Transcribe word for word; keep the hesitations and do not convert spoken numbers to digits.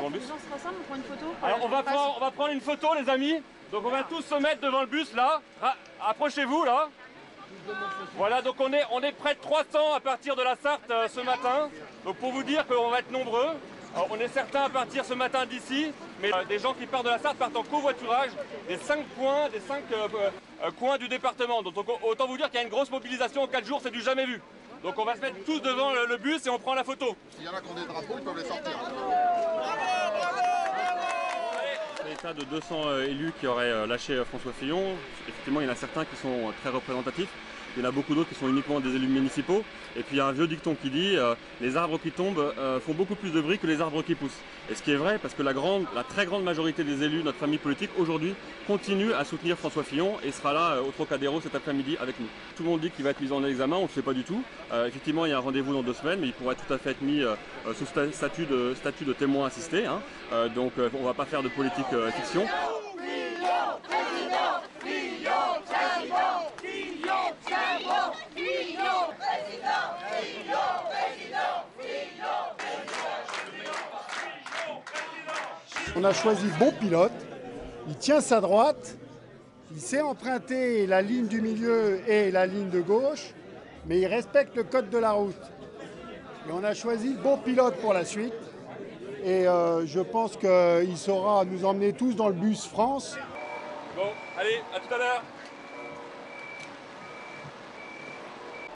devant le bus. Les gens se rassemblent, on prend une photo. Alors on va, prendre, on va prendre une photo les amis. Donc on va tous se mettre devant le bus là. Approchez-vous là. Voilà, donc on est, on est près de trois cents à partir de la Sarthe euh, ce matin. Donc pour vous dire qu'on va être nombreux. Alors, on est certains à partir ce matin d'ici, mais euh, des gens qui partent de la Sarthe partent en covoiturage des cinq coins, des cinq euh, euh, coins du département. Donc autant vous dire qu'il y a une grosse mobilisation en quatre jours, c'est du jamais vu. Donc on va se mettre tous devant le, le bus et on prend la photo. S'il y en a qui ont des drapeaux, ils peuvent les sortir. L'état de deux cents euh, élus qui auraient euh, lâché euh, François Fillon, effectivement il y en a certains qui sont euh, très représentatifs, il y en a beaucoup d'autres qui sont uniquement des élus municipaux, et puis il y a un vieux dicton qui dit euh, les arbres qui tombent euh, font beaucoup plus de bruit que les arbres qui poussent. Et ce qui est vrai parce que la, grande, la très grande majorité des élus de notre famille politique aujourd'hui continue à soutenir François Fillon et sera là euh, au Trocadéro cet après-midi avec nous. Tout le monde dit qu'il va être mis en examen, on ne le sait pas du tout. Euh, effectivement il y a un rendez-vous dans deux semaines, mais il pourrait tout à fait être mis euh, sous statut de, statut de témoin assisté, hein. euh, donc euh, on ne va pas faire de politique euh, fiction. On a choisi le bon pilote, il tient sa droite, il sait emprunter la ligne du milieu et la ligne de gauche, mais il respecte le code de la route. Et on a choisi le bon pilote pour la suite. Et euh, je pense qu'il saura nous emmener tous dans le bus France. Bon, allez, à tout à l'heure.